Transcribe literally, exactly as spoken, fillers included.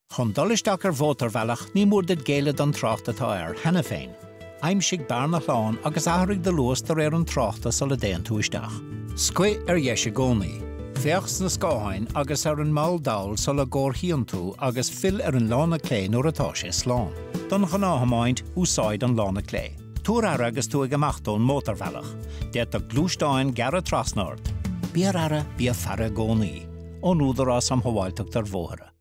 Chun dolisteach ar bhótarbhealach ní mór de géile don trácht atá ar hena féin. Aimsigh bearna chláán agus athraigh de luas tar ar an tráchta sa le déan túisteach. Scui ar dheise gcónaí. Feachs na scáhain agus ar an máil dail sa le gór híon tú agus fil ar an lána clé nuair atá sé slán. Don chanáhamáint úsáid an lána clé. Túr ara agus tú ag amachtain mótarbhealach. Déit a glúistáin gara trasnard. Bí ar ara bí a fearra gcónaí. Ó núdarrás am hamáilteach tar bmhóthra.